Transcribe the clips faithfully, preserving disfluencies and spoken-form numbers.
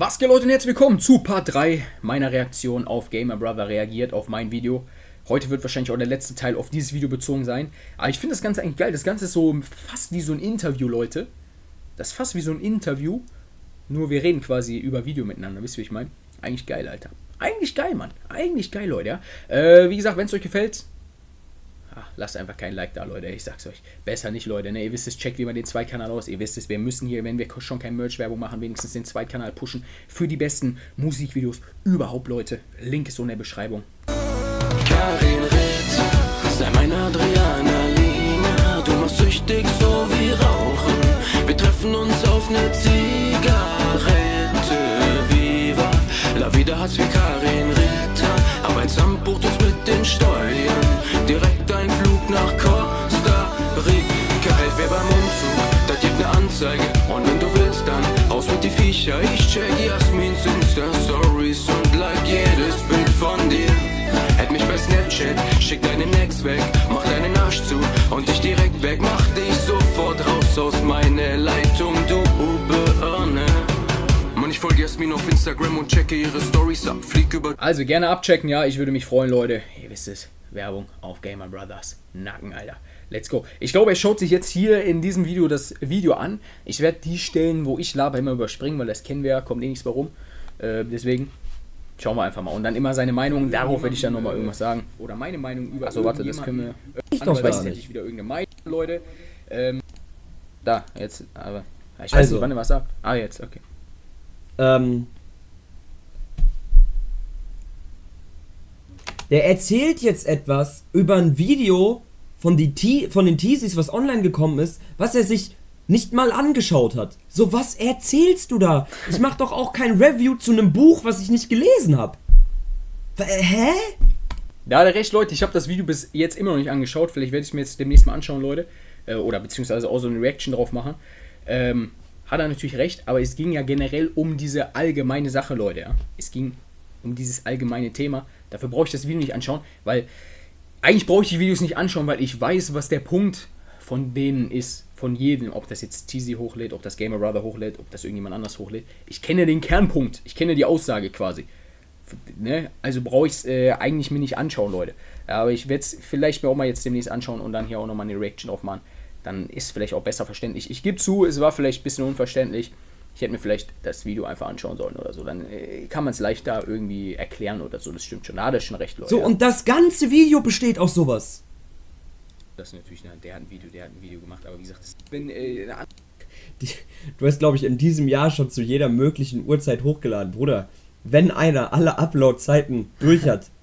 Was geht, Leute, und herzlich willkommen zu Part drei meiner Reaktion auf Gamer Brother reagiert auf mein Video. Heute wird wahrscheinlich auch der letzte Teil auf dieses Video bezogen sein. Aber ich finde das Ganze eigentlich geil. Das Ganze ist so fast wie so ein Interview, Leute. Das ist fast wie so ein Interview. Nur wir reden quasi über Video miteinander. Wisst ihr, wie ich meine? Eigentlich geil, Alter. Eigentlich geil, Mann. Eigentlich geil, Leute, ja. Äh, wie gesagt, wenn es euch gefällt, ah, lasst einfach kein Like da, Leute. Ich sag's euch. Besser nicht, Leute. Ne? Ihr wisst es, checkt wie man den Zweitkanal aus. Ihr wisst es, wir müssen hier, wenn wir schon kein Merch-Werbung machen, wenigstens den Zweitkanal pushen für die besten Musikvideos überhaupt, Leute. Link ist so in der Beschreibung. Karin Ritt, sei mein Adriana-Lina. Du machst süchtig so wie Rauchen. Wir treffen uns auf ne Zigarette. Viva la vida hat's wie Karin Ritter. Arbeitsamt bucht uns mit den Steuern. Direkt ein Flug nach Costa Rica. Helf mir beim Umzug, da gibt ne Anzeige. Und wenn du willst, dann raus mit die Viecher. Ich check Jasmins Insta-Stories und like jedes Bild von dir. Add mich bei Snapchat, schick deine Necks weg, mach deinen Arsch zu und dich direkt weg. Mach dich sofort raus aus meiner Leitung, du Birne. Mann, ich folge Jasmin auf Instagram und checke ihre Stories ab. Flieg über... Also gerne abchecken, ja, ich würde mich freuen, Leute. Ihr wisst es, Werbung auf Gamer Brothers Nacken, Alter. Let's go. Ich glaube, er schaut sich jetzt hier in diesem Video das Video an. Ich werde die Stellen, wo ich laber, immer überspringen, weil das kennen wir ja, kommt eh nichts warum. Äh, deswegen schauen wir einfach mal. Und dann immer seine Meinung, darauf werde ich dann nochmal irgendwas sagen. Oder meine Meinung über... Achso, warte, das können wir... Ich doch weiß gar hätte nicht. ich wieder irgendeine Meinung, Leute. Ähm, da, jetzt, aber... Ich weiß Also. nicht, wann er was sagt. Ah, jetzt, okay. Ähm, der erzählt jetzt etwas über ein Video von, die T von den Teasies, was online gekommen ist, was er sich nicht mal angeschaut hat. So, was erzählst du da? Ich mach doch auch kein Review zu einem Buch, was ich nicht gelesen habe. Hä? Da hat er recht, Leute. Ich habe das Video bis jetzt immer noch nicht angeschaut. Vielleicht werde ich es mir jetzt demnächst mal anschauen, Leute. Äh, oder beziehungsweise auch so eine Reaction drauf machen. Ähm... Hat er natürlich recht, aber es ging ja generell um diese allgemeine Sache, Leute. Ja? Es ging um dieses allgemeine Thema. Dafür brauche ich das Video nicht anschauen, weil eigentlich brauche ich die Videos nicht anschauen, weil ich weiß, was der Punkt von denen ist. Von jedem, ob das jetzt Teasy hochlädt, ob das Gamer Brother hochlädt, ob das irgendjemand anders hochlädt. Ich kenne den Kernpunkt, ich kenne die Aussage quasi. Ne? Also brauche ich es äh, eigentlich mir nicht anschauen, Leute. Ja, aber ich werde es vielleicht mir auch mal jetzt demnächst anschauen und dann hier auch nochmal eine Reaction drauf machen. Dann ist vielleicht auch besser verständlich. Ich gebe zu, es war vielleicht ein bisschen unverständlich. Ich hätte mir vielleicht das Video einfach anschauen sollen oder so. Dann äh, kann man es leichter irgendwie erklären oder so. Das stimmt schon. Da hat er schon recht, Leute. So, und das ganze Video besteht aus sowas. Das ist natürlich, der hat ein Video, der hat ein Video gemacht. Aber wie gesagt, das, wenn, äh, Die, du hast, glaube ich, in diesem Jahr schon zu jeder möglichen Uhrzeit hochgeladen. Bruder, wenn einer alle Upload-Zeiten durch hat,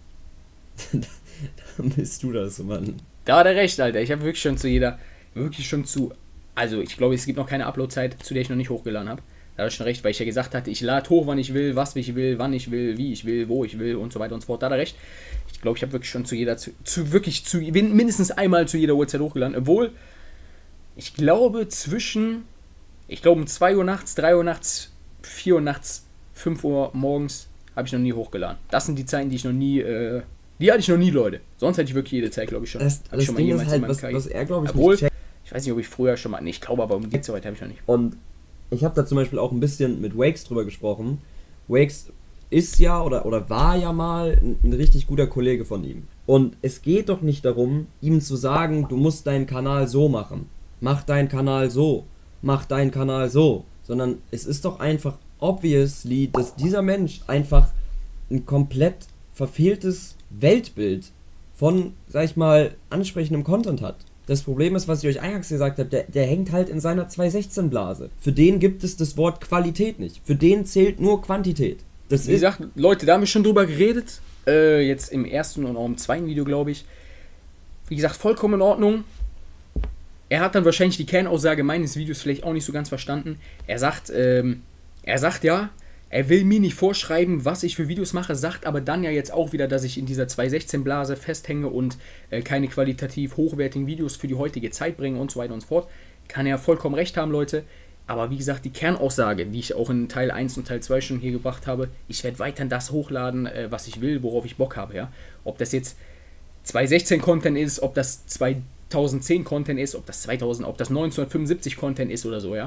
dann bist du das, Mann. Da hat er recht, Alter. Ich habe wirklich schon zu jeder... wirklich schon zu, also ich glaube, es gibt noch keine Upload-Zeit, zu der ich noch nicht hochgeladen habe. Da hat er schon recht, weil ich ja gesagt hatte, ich lade hoch, wann ich will, was ich will, wann ich will, wie ich will, wo ich will und so weiter und so fort. Da hat er recht. Ich glaube, ich habe wirklich schon zu jeder, zu, zu wirklich zu, mindestens einmal zu jeder Uhrzeit hochgeladen. Obwohl, ich glaube zwischen, ich glaube um zwei Uhr nachts, drei Uhr nachts, vier Uhr nachts, fünf Uhr morgens habe ich noch nie hochgeladen. Das sind die Zeiten, die ich noch nie, äh, die hatte ich noch nie, Leute. Sonst hätte ich wirklich jede Zeit, glaube ich, schon. Das, Hab das ich schon Ding mal ist jemals halt, in meinem was, was er, glaube ich, Obwohl, nicht checkt. ich weiß nicht, ob ich früher schon mal... Nee, ich glaube aber, um die Zeit habe ich noch nicht. Und ich habe da zum Beispiel auch ein bisschen mit Wakes drüber gesprochen. Wakes ist ja oder, oder war ja mal ein, ein richtig guter Kollege von ihm. Und es geht doch nicht darum, ihm zu sagen, du musst deinen Kanal so machen. Mach deinen Kanal so. Mach deinen Kanal so. Sondern es ist doch einfach obviously, dass dieser Mensch einfach ein komplett verfehltes Weltbild von, sag ich mal, ansprechendem Content hat. Das Problem ist, was ich euch eingangs gesagt habe, der, der hängt halt in seiner zwei sechzehn Blase. Für den gibt es das Wort Qualität nicht. Für den zählt nur Quantität. Das Wie ist gesagt, Leute, da haben wir schon drüber geredet. Äh, jetzt im ersten und auch im zweiten Video, glaube ich. Wie gesagt, vollkommen in Ordnung. Er hat dann wahrscheinlich die Kernaussage meines Videos vielleicht auch nicht so ganz verstanden. Er sagt, ähm, er sagt ja, er will mir nicht vorschreiben, was ich für Videos mache, sagt aber dann ja jetzt auch wieder, dass ich in dieser zwei sechzehn Blase festhänge und äh, keine qualitativ hochwertigen Videos für die heutige Zeit bringe und so weiter und so fort. Kann er vollkommen recht haben, Leute. Aber wie gesagt, die Kernaussage, die ich auch in Teil eins und Teil zwei schon hier gebracht habe, ich werde weiterhin das hochladen, äh, was ich will, worauf ich Bock habe. Ja? Ob das jetzt zwei sechzehn Content ist, ob das zweitausendzehn Content ist, ob das zweitausend, ob das neunzehnhundertfünfundsiebzig Content ist oder so, ja.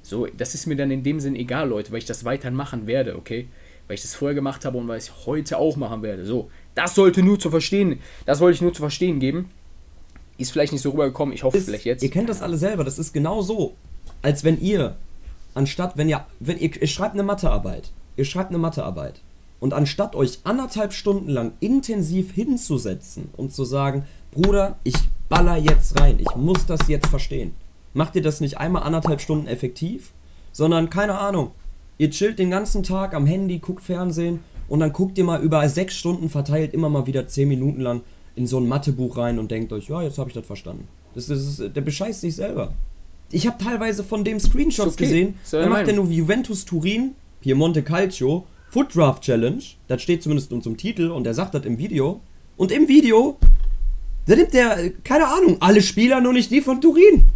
So, das ist mir dann in dem Sinn egal, Leute, weil ich das weiterhin machen werde, okay? Weil ich das vorher gemacht habe und weil ich heute auch machen werde. So, das sollte nur zu verstehen, das wollte ich nur zu verstehen geben. Ist vielleicht nicht so rübergekommen, ich hoffe ist, vielleicht jetzt. Ihr kennt das alle selber, das ist genau so, als wenn ihr, anstatt, wenn ihr, wenn ihr, ihr schreibt eine Mathearbeit, ihr schreibt eine Mathearbeit und anstatt euch anderthalb Stunden lang intensiv hinzusetzen und zu sagen, Bruder, ich baller jetzt rein, ich muss das jetzt verstehen, macht ihr das nicht einmal anderthalb Stunden effektiv, sondern, keine Ahnung, ihr chillt den ganzen Tag am Handy, guckt Fernsehen und dann guckt ihr mal über sechs Stunden verteilt immer mal wieder zehn Minuten lang in so ein Mathebuch rein und denkt euch, ja, jetzt habe ich das verstanden. Das, das ist, der bescheißt sich selber. Ich habe teilweise von dem Screenshots okay. gesehen, da macht er nur Juventus Turin, Piemonte Calcio, Foot Draft Challenge, das steht zumindest in unserem Titel und er sagt das im Video. Und im Video, da nimmt der, keine Ahnung, alle Spieler, nur nicht die von Turin.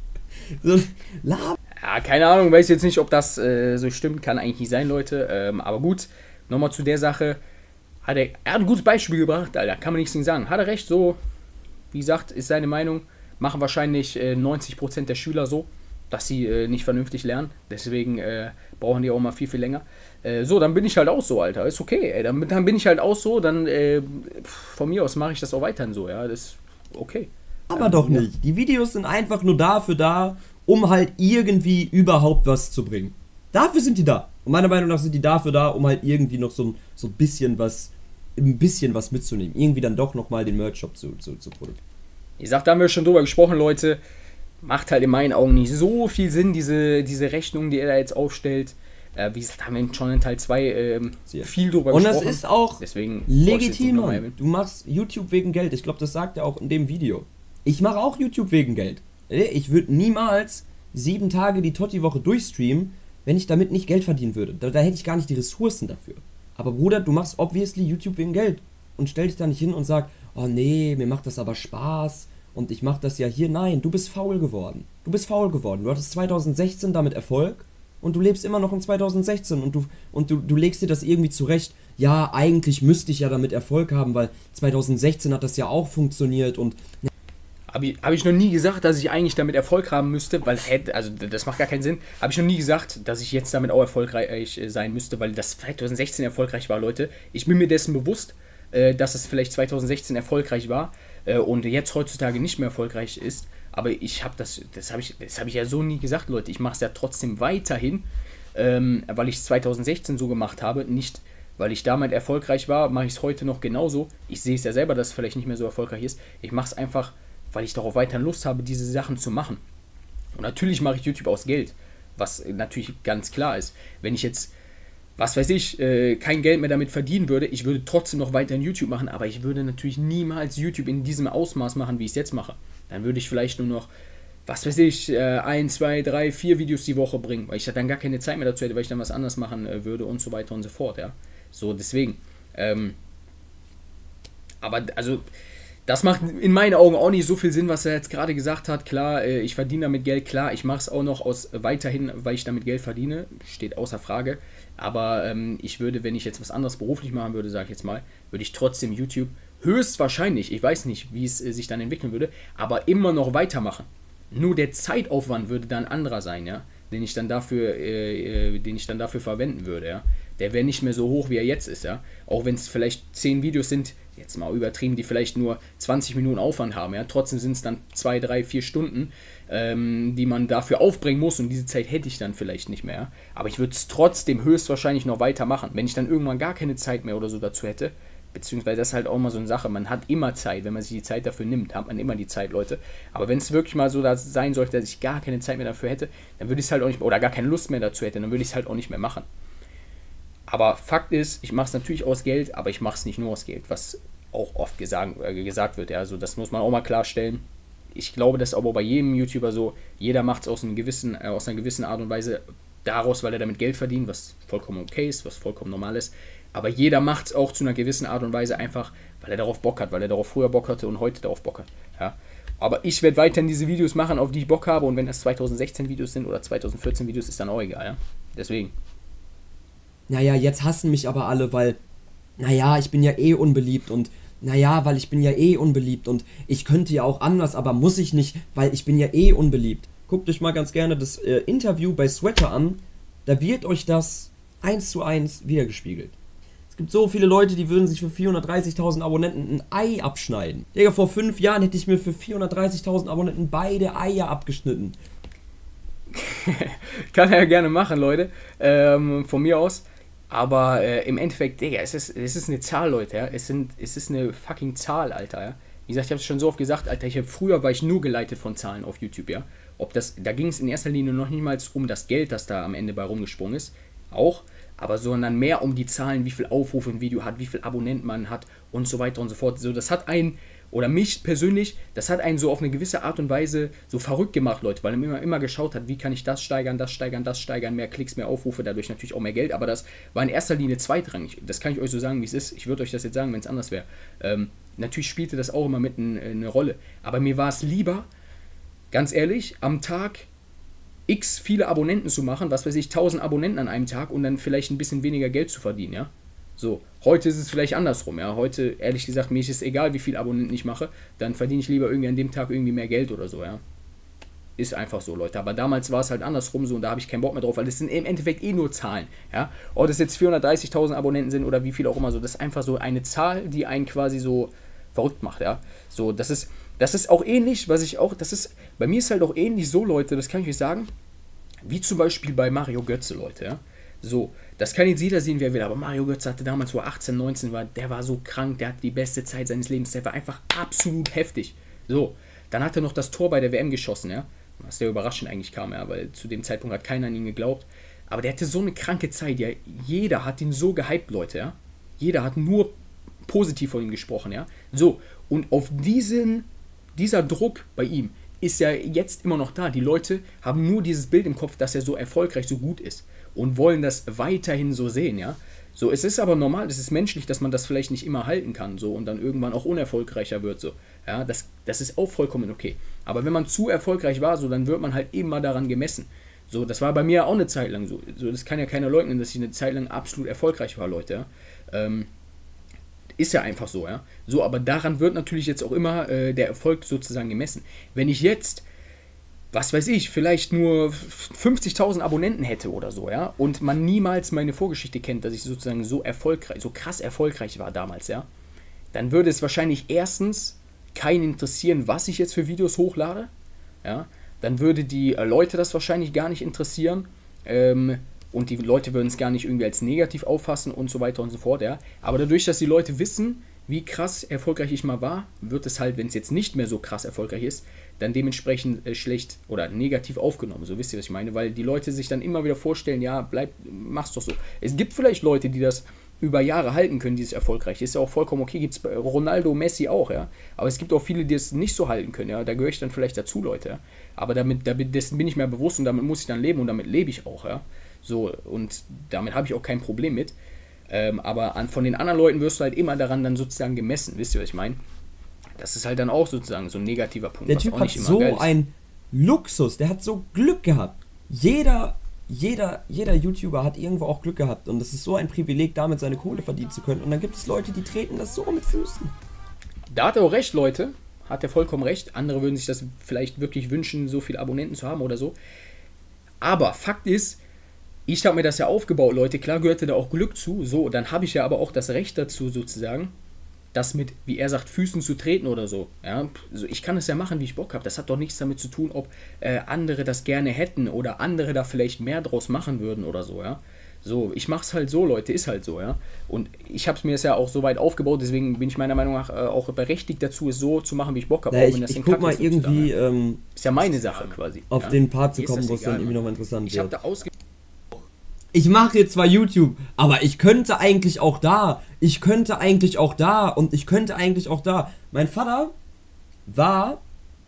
So, ja, keine Ahnung, weiß jetzt nicht, ob das äh, so stimmt, kann eigentlich nicht sein, Leute. Ähm, aber gut, nochmal zu der Sache. Hat er, er hat ein gutes Beispiel gebracht, Alter, kann man nichts sagen. Hat er recht, so, wie gesagt, ist seine Meinung. Machen wahrscheinlich äh, neunzig Prozent der Schüler so, dass sie äh, nicht vernünftig lernen. Deswegen äh, brauchen die auch mal viel, viel länger. Äh, so, dann bin ich halt auch so, Alter. Ist okay, ey. Dann, dann bin ich halt auch so, dann äh, von mir aus mache ich das auch weiterhin so, ja. Das ist okay. Aber ähm, doch nicht. Ja. Die Videos sind einfach nur dafür da, um halt irgendwie überhaupt was zu bringen. Dafür sind die da. Und meiner Meinung nach sind die dafür da, um halt irgendwie noch so, so ein bisschen was, ein bisschen was mitzunehmen. Irgendwie dann doch nochmal den Merch-Shop zu, zu, zu produzieren. Ich sag, da haben wir schon drüber gesprochen, Leute. Macht halt in meinen Augen nicht so viel Sinn, diese, diese Rechnung, die er da jetzt aufstellt. Äh, wie gesagt, haben wir schon in Teil zwei ähm, viel drüber und gesprochen. Und das ist auch Deswegen legitim, Mann. Du machst YouTube wegen Geld. Ich glaube, das sagt er auch in dem Video. Ich mache auch YouTube wegen Geld. Ich würde niemals sieben Tage die Totti-Woche durchstreamen, wenn ich damit nicht Geld verdienen würde. Da, da hätte ich gar nicht die Ressourcen dafür. Aber Bruder, du machst obviously YouTube wegen Geld. Und stell dich da nicht hin und sag, oh nee, mir macht das aber Spaß und ich mach das ja hier. Nein, du bist faul geworden. Du bist faul geworden. Du hattest zwanzig sechzehn damit Erfolg und du lebst immer noch in zwanzig sechzehn und du, und du, du legst dir das irgendwie zurecht. Ja, eigentlich müsste ich ja damit Erfolg haben, weil zwanzig sechzehn hat das ja auch funktioniert und... Habe ich, hab ich noch nie gesagt, dass ich eigentlich damit Erfolg haben müsste, weil, also das macht gar keinen Sinn. Habe ich noch nie gesagt, dass ich jetzt damit auch erfolgreich sein müsste, weil das zwanzig sechzehn erfolgreich war, Leute. Ich bin mir dessen bewusst, äh, dass es vielleicht zwanzig sechzehn erfolgreich war äh, und jetzt heutzutage nicht mehr erfolgreich ist. Aber ich habe das, das habe ich, das habe ich ja so nie gesagt, Leute. Ich mache es ja trotzdem weiterhin, ähm, weil ich es zwanzig sechzehn so gemacht habe, nicht weil ich damit erfolgreich war, mache ich es heute noch genauso. Ich sehe es ja selber, dass es vielleicht nicht mehr so erfolgreich ist. Ich mache es einfach, weil ich darauf weiterhin Lust habe, diese Sachen zu machen. Und natürlich mache ich YouTube aus Geld, was natürlich ganz klar ist. Wenn ich jetzt, was weiß ich, äh, kein Geld mehr damit verdienen würde, ich würde trotzdem noch weiterhin YouTube machen, aber ich würde natürlich niemals YouTube in diesem Ausmaß machen, wie ich es jetzt mache. Dann würde ich vielleicht nur noch, was weiß ich, äh, ein, zwei, drei, vier Videos die Woche bringen, weil ich dann gar keine Zeit mehr dazu hätte, weil ich dann was anderes machen äh, würde und so weiter und so fort, ja. So, deswegen. Ähm, aber, also... Das macht in meinen Augen auch nicht so viel Sinn, was er jetzt gerade gesagt hat. Klar, ich verdiene damit Geld, klar, ich mache es auch noch aus weiterhin, weil ich damit Geld verdiene, steht außer Frage. Aber ähm, ich würde, wenn ich jetzt was anderes beruflich machen würde, sage ich jetzt mal, würde ich trotzdem YouTube höchstwahrscheinlich, ich weiß nicht, wie es äh, sich dann entwickeln würde, aber immer noch weitermachen. Nur der Zeitaufwand würde dann anderer sein, ja, den ich dann dafür, äh, äh, den ich dann dafür verwenden würde, ja. Der wäre nicht mehr so hoch, wie er jetzt ist, ja. Auch wenn es vielleicht zehn Videos sind, jetzt mal übertrieben, die vielleicht nur zwanzig Minuten Aufwand haben, ja. Trotzdem sind es dann zwei, drei, vier Stunden, ähm, die man dafür aufbringen muss und diese Zeit hätte ich dann vielleicht nicht mehr, ja. Aber ich würde es trotzdem höchstwahrscheinlich noch weitermachen. Wenn ich dann irgendwann gar keine Zeit mehr oder so dazu hätte, beziehungsweise das ist halt auch mal so eine Sache, man hat immer Zeit, wenn man sich die Zeit dafür nimmt, hat man immer die Zeit, Leute. Aber wenn es wirklich mal so sein sollte, dass ich gar keine Zeit mehr dafür hätte, dann würde ich es halt auch nicht, oder gar keine Lust mehr dazu hätte, dann würde ich es halt auch nicht mehr machen. Aber Fakt ist, ich mache es natürlich aus Geld, aber ich mache es nicht nur aus Geld, was auch oft gesagt, äh, gesagt wird. Ja. Also das muss man auch mal klarstellen. Ich glaube, das ist aber bei jedem YouTuber so, jeder macht es aus, einem gewissen, äh, aus einer gewissen Art und Weise daraus, weil er damit Geld verdient, was vollkommen okay ist, was vollkommen normal ist. Aber jeder macht es auch zu einer gewissen Art und Weise einfach, weil er darauf Bock hat, weil er darauf früher Bock hatte und heute darauf Bock hat. Ja. Aber ich werde weiterhin diese Videos machen, auf die ich Bock habe, und wenn das zwanzig sechzehn Videos sind oder zwanzig vierzehn Videos, ist dann auch egal. Ja. Deswegen. Naja, jetzt hassen mich aber alle, weil, naja, ich bin ja eh unbeliebt und, naja, weil ich bin ja eh unbeliebt und ich könnte ja auch anders, aber muss ich nicht, weil ich bin ja eh unbeliebt. guckt euch mal ganz gerne das äh, Interview bei Sweater an. Da wird euch das eins zu eins wiedergespiegelt. Es gibt so viele Leute, die würden sich für vierhundertdreißigtausend Abonnenten ein Ei abschneiden. Digga, vor fünf Jahren hätte ich mir für vierhundertdreißigtausend Abonnenten beide Eier abgeschnitten. Kann er ja gerne machen, Leute. Ähm, von mir aus. Aber äh, im Endeffekt, Digga, es ist, es ist eine Zahl, Leute, ja. Es, sind, es ist eine fucking Zahl, Alter, ja. Wie gesagt, ich habe es schon so oft gesagt, Alter, ich habe früher war ich nur geleitet von Zahlen auf YouTube, ja. Ob das, da ging es in erster Linie noch nicht mal um das Geld, das da am Ende bei rumgesprungen ist, auch, aber sondern mehr um die Zahlen, wie viel Aufrufe ein Video hat, wie viel Abonnenten man hat und so weiter und so fort. So, das hat einen, oder mich persönlich, das hat einen so auf eine gewisse Art und Weise so verrückt gemacht, Leute, weil man immer, immer geschaut hat, wie kann ich das steigern, das steigern, das steigern, mehr Klicks, mehr Aufrufe, dadurch natürlich auch mehr Geld, aber das war in erster Linie zweitrangig. Das kann ich euch so sagen, wie es ist. Ich würde euch das jetzt sagen, wenn es anders wäre. Ähm, natürlich spielte das auch immer mit n, eine Rolle, aber mir war es lieber, ganz ehrlich, am Tag x viele Abonnenten zu machen, was weiß ich, tausend Abonnenten an einem Tag und dann vielleicht ein bisschen weniger Geld zu verdienen, ja. So, heute ist es vielleicht andersrum, ja. Heute, ehrlich gesagt, mir ist es egal, wie viele Abonnenten ich mache, dann verdiene ich lieber irgendwie an dem Tag irgendwie mehr Geld oder so, ja. Ist einfach so, Leute. Aber damals war es halt andersrum so und da habe ich keinen Bock mehr drauf, weil das sind im Endeffekt eh nur Zahlen, ja. Ob das jetzt vierhundertdreißigtausend Abonnenten sind oder wie viel auch immer so, das ist einfach so eine Zahl, die einen quasi so verrückt macht, ja. So, das ist, das ist auch ähnlich, was ich auch, das ist, bei mir ist halt auch ähnlich so, Leute, das kann ich euch sagen, wie zum Beispiel bei Mario Götze, Leute, ja. So, das kann jetzt jeder sehen, wer will, aber Mario Götze hatte damals, wo er achtzehn, neunzehn war, der war so krank, der hatte die beste Zeit seines Lebens, der war einfach absolut heftig. So, dann hat er noch das Tor bei der W M geschossen, ja, was sehr überraschend eigentlich kam, ja, weil zu dem Zeitpunkt hat keiner an ihn geglaubt, aber der hatte so eine kranke Zeit, ja, jeder hat ihn so gehypt, Leute, ja, jeder hat nur positiv von ihm gesprochen, ja, so, und auf diesen, dieser Druck bei ihm ist ja jetzt immer noch da, die Leute haben nur dieses Bild im Kopf, dass er so erfolgreich, so gut ist und wollen das weiterhin so sehen, ja, so, es ist aber normal, es ist menschlich, dass man das vielleicht nicht immer halten kann, so, und dann irgendwann auch unerfolgreicher wird, so, ja, das, das ist auch vollkommen okay, aber wenn man zu erfolgreich war, so, dann wird man halt immer daran gemessen, so, das war bei mir auch eine Zeit lang so, so, das kann ja keiner leugnen, dass ich eine Zeit lang absolut erfolgreich war, Leute, ja, ähm, ist ja einfach so, ja, so, aber daran wird natürlich jetzt auch immer äh, der Erfolg sozusagen gemessen, wenn ich jetzt, was weiß ich, vielleicht nur fünfzigtausend Abonnenten hätte oder so, ja, und man niemals meine Vorgeschichte kennt, dass ich sozusagen so erfolgreich, so krass erfolgreich war damals, ja, dann würde es wahrscheinlich erstens keinen interessieren, was ich jetzt für Videos hochlade, ja, dann würde die äh, Leute das wahrscheinlich gar nicht interessieren, ähm, und die Leute würden es gar nicht irgendwie als negativ auffassen und so weiter und so fort, ja, aber dadurch, dass die Leute wissen, wie krass erfolgreich ich mal war, wird es halt, wenn es jetzt nicht mehr so krass erfolgreich ist, dann dementsprechend äh, schlecht oder negativ aufgenommen. So wisst ihr, was ich meine? Weil die Leute sich dann immer wieder vorstellen, ja, bleib, mach's doch so. Es gibt vielleicht Leute, die das über Jahre halten können, dieses erfolgreich. Ist ja auch vollkommen okay, gibt es bei Ronaldo, Messi auch, ja. Aber es gibt auch viele, die es nicht so halten können, ja. Da gehöre ich dann vielleicht dazu, Leute, ja. Aber damit, damit, dessen bin ich mir bewusst und damit muss ich dann leben und damit lebe ich auch, ja. So, und damit habe ich auch kein Problem mit. Ähm, aber an, von den anderen Leuten wirst du halt immer daran dann sozusagen gemessen, wisst ihr, was ich meine? Das ist halt dann auch sozusagen so ein negativer Punkt. Der Typ hat so einen Luxus, der hat so Glück gehabt. Jeder, jeder, jeder YouTuber hat irgendwo auch Glück gehabt und es ist so ein Privileg, damit seine Kohle verdienen zu können. Und dann gibt es Leute, die treten das so mit Füßen. Da hat er auch recht, Leute. Hat er vollkommen recht. Andere würden sich das vielleicht wirklich wünschen, so viele Abonnenten zu haben oder so. Aber Fakt ist, ich habe mir das ja aufgebaut, Leute, klar gehörte da auch Glück zu, so, dann habe ich ja aber auch das Recht dazu, sozusagen, das mit, wie er sagt, Füßen zu treten oder so, ja, also ich kann es ja machen, wie ich Bock habe, das hat doch nichts damit zu tun, ob äh, andere das gerne hätten oder andere da vielleicht mehr draus machen würden oder so, ja, so, ich mache es halt so, Leute, ist halt so, ja, und ich habe es mir jetzt ja auch so weit aufgebaut, deswegen bin ich meiner Meinung nach äh, auch berechtigt dazu, es so zu machen, wie ich Bock habe, ja, ich, ich guck mal ist, irgendwie, ähm, ist ja meine Sache quasi, auf ja? den Part zu kommen, wo es dann irgendwie nochmal interessant ich wird. Ich habe da ausge Ich mache jetzt zwar YouTube, aber ich könnte eigentlich auch da, ich könnte eigentlich auch da und ich könnte eigentlich auch da. Mein Vater war,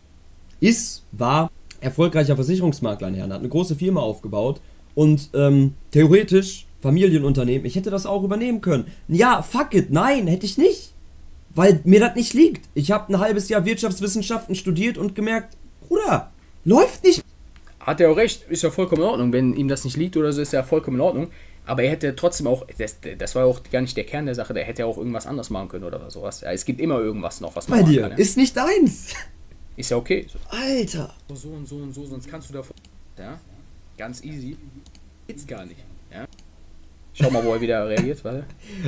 ist, war erfolgreicher Versicherungsmakler in Herrn, hat eine große Firma aufgebaut und ähm, theoretisch Familienunternehmen, ich hätte das auch übernehmen können. Ja, fuck it, nein, hätte ich nicht, weil mir das nicht liegt. Ich habe ein halbes Jahr Wirtschaftswissenschaften studiert und gemerkt, Bruder, läuft nicht. Hat er auch recht, ist ja vollkommen in Ordnung. Wenn ihm das nicht liegt oder so, ist ja vollkommen in Ordnung. Aber er hätte trotzdem auch, das, das war auch gar nicht der Kern der Sache, der hätte ja auch irgendwas anderes machen können oder sowas. Ja, es gibt immer irgendwas noch, was man bei machen dir kann. Ja. Ist nicht deins. Ist ja okay. So, Alter! so und so und so, sonst kannst du davor. Ja, ganz easy. Geht's gar nicht. Ja. Schau mal, wo er wieder reagiert, warte.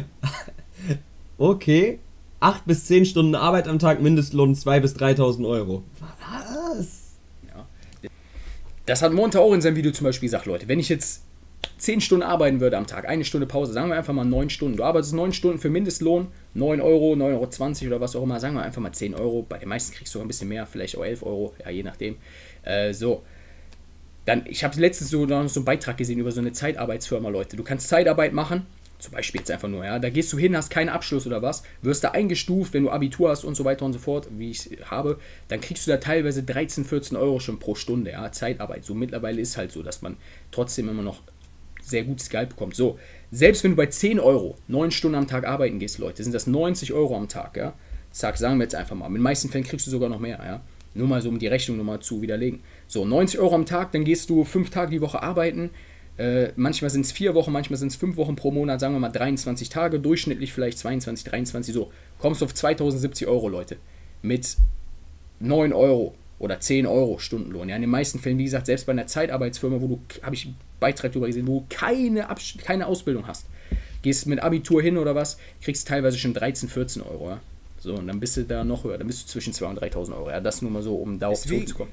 Okay. acht bis zehn Stunden Arbeit am Tag, Mindestlohn zweitausend bis dreitausend Euro. Was? Ja. Das hat Monte auch in seinem Video zum Beispiel gesagt, Leute, wenn ich jetzt zehn Stunden arbeiten würde am Tag, eine Stunde Pause, sagen wir einfach mal neun Stunden. Du arbeitest neun Stunden für Mindestlohn, neun Euro, neun Euro zwanzig oder was auch immer, sagen wir einfach mal zehn Euro. Bei den meisten kriegst du sogar ein bisschen mehr, vielleicht auch elf Euro, ja, je nachdem. Äh, so. Dann, ich habe letztens so, noch so einen Beitrag gesehen über so eine Zeitarbeitsfirma, Leute. Du kannst Zeitarbeit machen, zum Beispiel jetzt einfach nur, ja. Da gehst du hin, hast keinen Abschluss oder was, wirst da eingestuft, wenn du Abitur hast und so weiter und so fort, wie ich es habe, dann kriegst du da teilweise dreizehn, vierzehn Euro schon pro Stunde, ja, Zeitarbeit. So mittlerweile ist halt so, dass man trotzdem immer noch sehr gutes Gehalt bekommt. So, selbst wenn du bei zehn Euro neun Stunden am Tag arbeiten gehst, Leute, sind das neunzig Euro am Tag, ja. Zack, sagen wir jetzt einfach mal. In den meisten Fällen kriegst du sogar noch mehr, ja. Nur mal so, um die Rechnung nochmal zu widerlegen. So, neunzig Euro am Tag, dann gehst du fünf Tage die Woche arbeiten. Äh, manchmal sind es vier Wochen, manchmal sind es fünf Wochen pro Monat, sagen wir mal dreiundzwanzig Tage, durchschnittlich vielleicht zweiundzwanzig, dreiundzwanzig, so. Kommst du auf zweitausendsiebzig Euro, Leute. Mit neun Euro oder zehn Euro Stundenlohn. Ja, in den meisten Fällen, wie gesagt, selbst bei einer Zeitarbeitsfirma, wo du, habe ich einen Beitrag darüber gesehen, wo du keine, Abs keine Ausbildung hast. Gehst mit Abitur hin oder was, kriegst teilweise schon dreizehn, vierzehn Euro, ja. So, und dann bist du da noch höher, dann bist du zwischen zweitausend und dreitausend Euro. Ja, das nur mal so, um darauf zurückzukommen.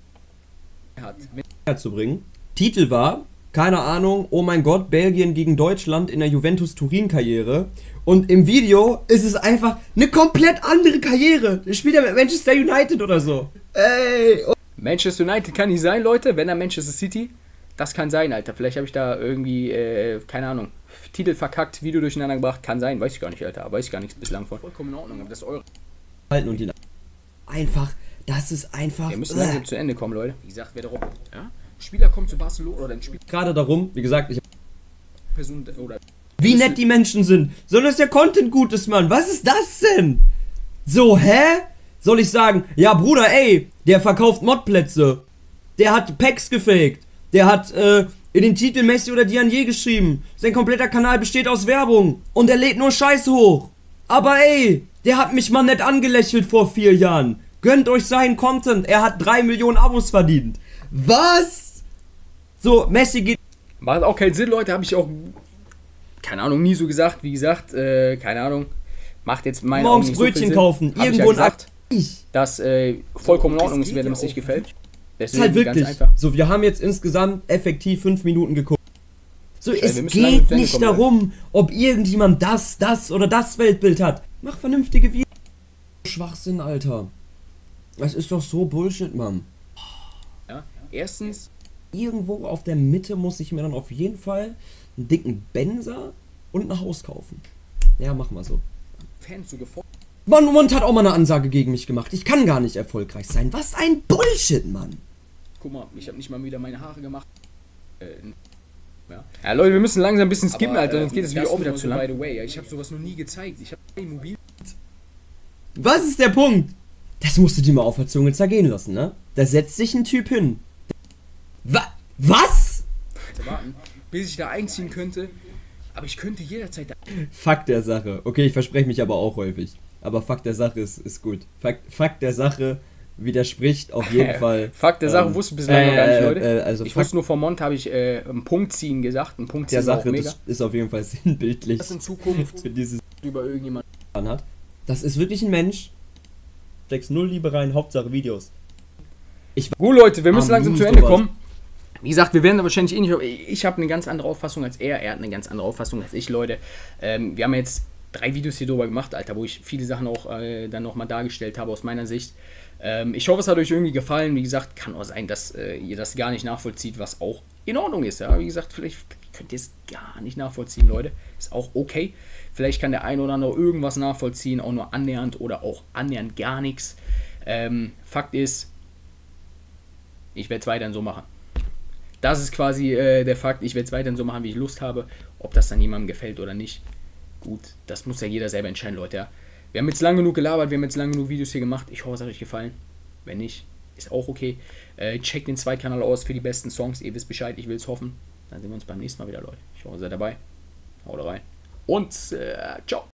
Hat, zu bringen. Titel war, keine Ahnung, oh mein Gott, Belgien gegen Deutschland in der Juventus-Turin-Karriere. Und im Video ist es einfach eine komplett andere Karriere. Der spielt ja mit Manchester United oder so. Ey! Oh. Manchester United kann nicht sein, Leute, wenn er Manchester City. Das kann sein, Alter. Vielleicht habe ich da irgendwie, äh, keine Ahnung, Titel verkackt, Video durcheinander gebracht. Kann sein, weiß ich gar nicht, Alter. Weiß ich gar nichts bislang von. Vollkommen in Ordnung, aber das ist eure. Halten und ihn einfach, das ist einfach. Wir müssen langsam zu Ende kommen, Leute. Wie gesagt, wer darum. Ja? Spieler kommt zu Barcelona oder ein Spieler. Gerade darum, wie gesagt, ich. Person oder. Wie nett die Menschen sind. Sondern dass der Content gut ist, Mann. Was ist das denn? So, hä? Soll ich sagen, ja, Bruder, ey, der verkauft Modplätze. Der hat Packs gefaked. Der hat, äh, in den Titel Messi oder Dianier geschrieben. Sein kompletter Kanal besteht aus Werbung. Und er lädt nur Scheiße hoch. Aber ey, der hat mich mal nett angelächelt vor vier Jahren. Gönnt euch seinen Content. Er hat drei Millionen Abos verdient. Was? So, Messi geht... Macht auch keinen Sinn, Leute. Habe ich auch, keine Ahnung, nie so gesagt. Wie gesagt, äh, keine Ahnung. Macht jetzt meine Morgens Augen nicht Brötchen so viel kaufen. Hab Irgendwo ja gesagt, ein... dass äh, vollkommen in Ordnung ist, wenn es nicht gefällt. Das ist halt wirklich so, wir haben jetzt insgesamt effektiv fünf Minuten geguckt. So, ja, es geht nicht kommen, darum, ob irgendjemand das, das oder das Weltbild hat. Mach vernünftige Videos. Schwachsinn, Alter. Das ist doch so Bullshit, Mann. Ja, erstens. Irgendwo auf der Mitte muss ich mir dann auf jeden Fall einen dicken Benzer und ein Haus kaufen. Ja, mach mal so. Fans so gefolgt. Mann, Mond hat auch mal eine Ansage gegen mich gemacht. Ich kann gar nicht erfolgreich sein. Was ein Bullshit, Mann. Guck mal, ich habe nicht mal wieder meine Haare gemacht. Äh, ja. ja, Leute, wir müssen langsam ein bisschen skippen, aber, Alter, sonst geht das Video auch wieder zu lang. By the way, ja, ich habe sowas noch nie gezeigt. Ich habe ein Mobil. Was ist der Punkt? Das musst du dir mal auf der Zunge zergehen lassen, ne? Da setzt sich ein Typ hin. Wa Was? Warten, bis ich da einziehen könnte. Aber ich könnte jederzeit da. Fakt der Sache. Okay, ich verspreche mich aber auch häufig. Aber Fakt der Sache ist, ist gut. Fakt, Fakt der Sache widerspricht auf jeden Fall. Fakt der Sache ähm, wusste bislang äh, noch gar nicht, Leute. Äh, also ich wusste nur vor Mont habe ich äh, einen Punkt ziehen gesagt. Ein Punkt ziehen der Sache, das ist auf jeden Fall sinnbildlich. Das in Zukunft für dieses über irgendjemand hat. Das ist wirklich ein Mensch. Steckst null Liebe rein, Hauptsache Videos. Ich Gut, Leute, wir müssen ah, langsam zu Ende kommen. Wie gesagt, wir werden da wahrscheinlich eh nicht. Ich habe eine ganz andere Auffassung als er. Er hat eine ganz andere Auffassung als ich, Leute. Ähm, wir haben jetzt drei Videos hier drüber gemacht, Alter, wo ich viele Sachen auch äh, dann nochmal dargestellt habe aus meiner Sicht. Ähm, ich hoffe, es hat euch irgendwie gefallen. Wie gesagt, kann auch sein, dass äh, ihr das gar nicht nachvollzieht, was auch in Ordnung ist. Ja? Wie gesagt, vielleicht könnt ihr es gar nicht nachvollziehen, Leute. Ist auch okay. Vielleicht kann der eine oder andere irgendwas nachvollziehen, auch nur annähernd oder auch annähernd gar nichts. Ähm, Fakt ist, ich werde es weiterhin so machen. Das ist quasi äh, der Fakt. Ich werde es weiterhin so machen, wie ich Lust habe. Ob das dann jemandem gefällt oder nicht. Gut, das muss ja jeder selber entscheiden, Leute. Ja. Wir haben jetzt lang genug gelabert, wir haben jetzt lang genug Videos hier gemacht. Ich hoffe, es hat euch gefallen. Wenn nicht, ist auch okay. Äh, checkt den Zweitkanal aus für die besten Songs. Ihr wisst Bescheid, ich will es hoffen. Dann sehen wir uns beim nächsten Mal wieder, Leute. Ich hoffe, ihr seid dabei. Haut rein. Und äh, ciao.